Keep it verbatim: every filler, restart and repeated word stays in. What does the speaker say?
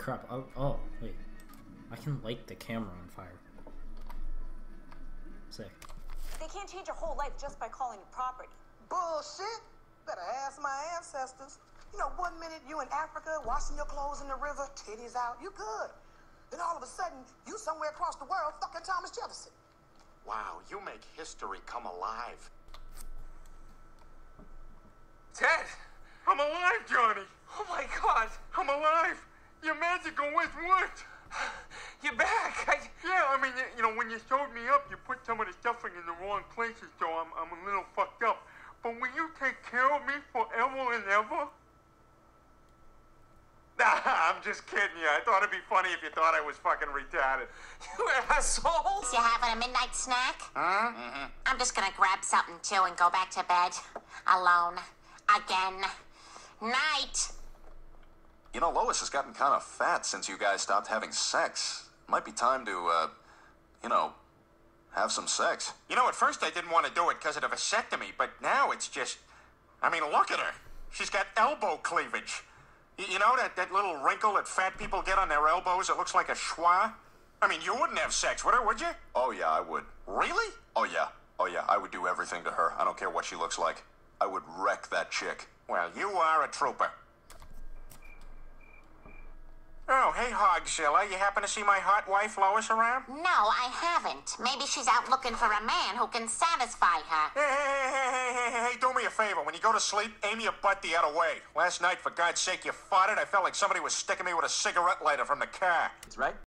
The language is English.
crap. Oh, oh, wait. I can light the camera on fire. Sick. They can't change your whole life just by calling it property. Bullshit. Better ask my ancestors. You know, one minute you in Africa washing your clothes in the river, titties out, you good. Then all of a sudden, you somewhere across the world fucking Thomas Jefferson. Wow, you make history come alive. Ted! I'm alive, Johnny! Oh my god! I'm alive! Your magical wish worked! You're back! I... Yeah, I mean, you know, when you showed me up, you put some of the stuffing in the wrong places, so I'm, I'm a little fucked up. But will you take care of me forever and ever? Nah, I'm just kidding you. I thought it'd be funny if you thought I was fucking retarded. You asshole! You having a midnight snack? Huh? Mm-hmm. I'm just gonna grab something too and go back to bed. Alone. Again. Night. You know, Lois has gotten kind of fat since you guys stopped having sex. Might be time to, uh, you know, have some sex. You know, at first I didn't want to do it because of the vasectomy, but now it's just... I mean, look at her. She's got elbow cleavage. Y- you know that, that little wrinkle that fat people get on their elbows that looks like a schwa? I mean, you wouldn't have sex with her, would you? Oh, yeah, I would. Really? Oh, yeah. Oh, yeah, I would do everything to her. I don't care what she looks like. I would wreck that chick. Well, you are a trooper. Oh, hey, Hogzilla. You happen to see my hot wife, Lois, around? No, I haven't. Maybe she's out looking for a man who can satisfy her. Hey, hey, hey, hey, hey, hey, hey, do me a favor. When you go to sleep, aim your butt the other way. Last night, for God's sake, you farted. I felt like somebody was sticking me with a cigarette lighter from the car. That's right.